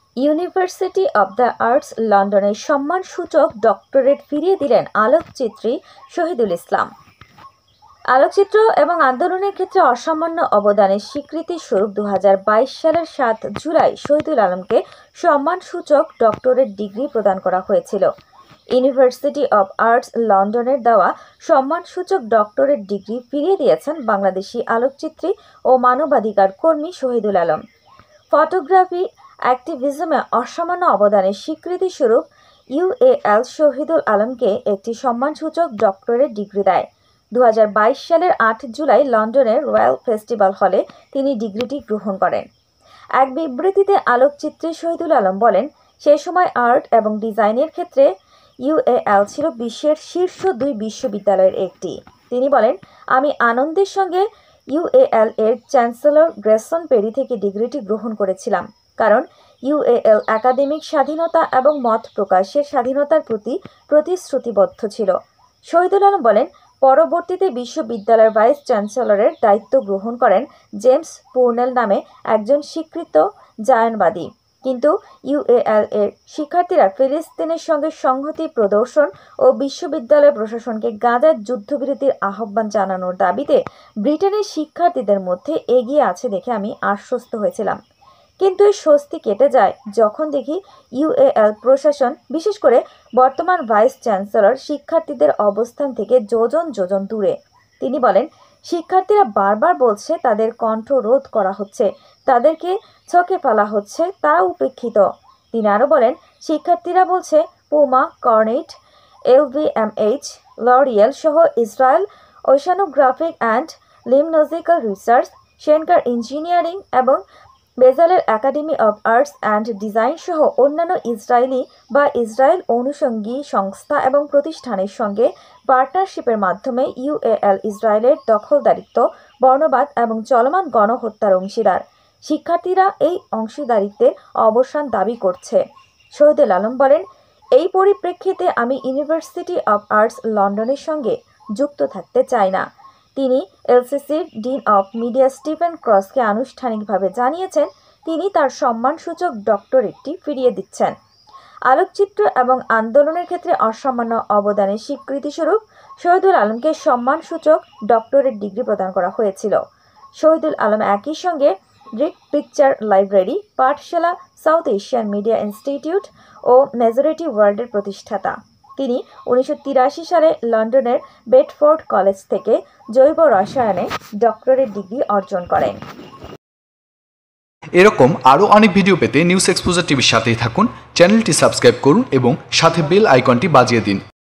University of the arts লন্ডনের সম্মানসূচক doctorate ফিরিয়ে দিলেন আলোকচিত্রী শহীদুল ইসলাম। আলোকচিত্র এবং আন্দোলনের ক্ষেত্রে অসামান্য অবদানের স্বীকৃতি স্বরূপ 2022 সালের 7 জুলাই শহীদুল আলমকে সম্মানসূচক ডক্টরেট ডিগ্রি প্রদান করা হয়েছিল। ইউনিভার্সিটি অব আর্টস লন্ডনের দেওয়া সম্মানসূচক ডক্টরেট ডিগ্রি ফিরিয়ে দিয়েছেন বাংলাদেশি আলোকচিত্রী ও মানবাধিকার কর্মী শহীদুল আলম। ফটোগ্রাফি অ্যাক্টিভিজমে অসামান্য অবদানের স্বীকৃতি স্বরূপ ইউএএল শহীদুল আলমকে একটি সম্মানসূচক ডক্টরেট ডিগ্রি দেয়। 2022 সালের 8 জুলাই লন্ডনের রয়্যাল ফেস্টিভ্যাল হলে তিনি ডিগ্রিটি গ্রহণ করেন। এক বিবৃতিতে আলোকচিত্রী শহীদুল আলম বলেন, সে সময় আর্ট এবং ডিজাইনের ক্ষেত্রে ইউএএল ছিল বিশ্বের শীর্ষ 2 বিশ্ববিদ্যালয়ের একটি। তিনি বলেন, আমি আনন্দের সঙ্গে ইউএএল এর চ্যান্সেলর গ্রেসন পেরি থেকে ডিগ্রিটি গ্রহণ করেছিলাম, কারণ ইউএএল একাডেমিক স্বাধীনতা এবং মত প্রকাশের স্বাধীনতার প্রতি প্রতিশ্রুতিবদ্ধ ছিল। শহীদুল আলম বলেন, পরবর্তীতে বিশ্ববিদ্যালয়ের ভাইস চ্যান্সেলরের দায়িত্ব গ্রহণ করেন জেমস পুর্নেল নামে একজন স্বীকৃত জায়নবাদী। কিন্তু ইউএএল এর শিক্ষার্থীরা ফিলিস্তিনের সঙ্গে সংহতি প্রদর্শন ও বিশ্ববিদ্যালয় প্রশাসনকে গাজার যুদ্ধবিরতির আহ্বান জানানোর দাবিতে ব্রিটেনের শিক্ষার্থীদের মধ্যে এগিয়ে আছে দেখে আমি আশ্বস্ত হয়েছিলাম। কিন্তু এই স্বস্তি কেটে যায় যখন দেখি ইউএএল প্রশাসন, বিশেষ করে বর্তমান ভাইস চ্যান্সেলর, শিক্ষার্থীদের অবস্থান থেকে যোজন যোজন দূরে। তিনি বলেন, শিক্ষার্থীরা বারবার বলছে তাদের কণ্ঠ রোধ করা হচ্ছে, তাদেরকে ছকে ফেলা হচ্ছে, তারা উপেক্ষিত। তিনি আরও বলেন, শিক্ষার্থীরা বলছে পুমা, কর্নেট, এলভিএমএইচ, লরিয়েল সহ Israel oceanographic and limnological research, Shenkar engineering এবং Bezalel academy of arts and design সহ অন্যান্য ইসরায়েলি বা ইসরায়েল অনুষঙ্গী সংস্থা এবং প্রতিষ্ঠানের সঙ্গে পার্টনারশিপের মাধ্যমে ইউএএল ইসরায়েলের দখলদারিত্ব, বর্ণবাদ এবং চলমান গণহত্যার অংশীদার। শিক্ষার্থীরা এই অংশীদারিত্বের অবসান দাবি করছে। শহীদুল আলম বলেন, এই পরিপ্রেক্ষিতে আমি ইউনিভার্সিটি অব আর্টস লন্ডনের সঙ্গে যুক্ত থাকতে চাই না। তিনি এলসিসির ডিন অব মিডিয়া স্টিফেন ক্রসকে আনুষ্ঠানিকভাবে জানিয়েছেন তিনি তার সম্মানসূচক ডক্টরেটটি ফিরিয়ে দিচ্ছেন। আলোকচিত্র এবং আন্দোলনের ক্ষেত্রে অসামান্য অবদানের স্বীকৃতিস্বরূপ শহীদুল আলমকে সম্মানসূচক ডক্টরেট ডিগ্রি প্রদান করা হয়েছিল। শহীদুল আলম একই সঙ্গে Drik picture library, Pathshala, South Asian media institute ও মেজরিটি ওয়ার্ল্ডের প্রতিষ্ঠাতা। তিনি 1983 সালে লন্ডনের বেডফোর্ড কলেজ থেকে জৈব রসায়নে ডক্টরেট ডিগ্রি অর্জন করেন। এরকম আরও অনেক ভিডিও পেতে নিউজ এক্সপোজার টিভির সাথেই থাকুন। চ্যানেলটি সাবস্ক্রাইব করুন এবং সাথে বেল আইকনটি বাজিয়ে দিন।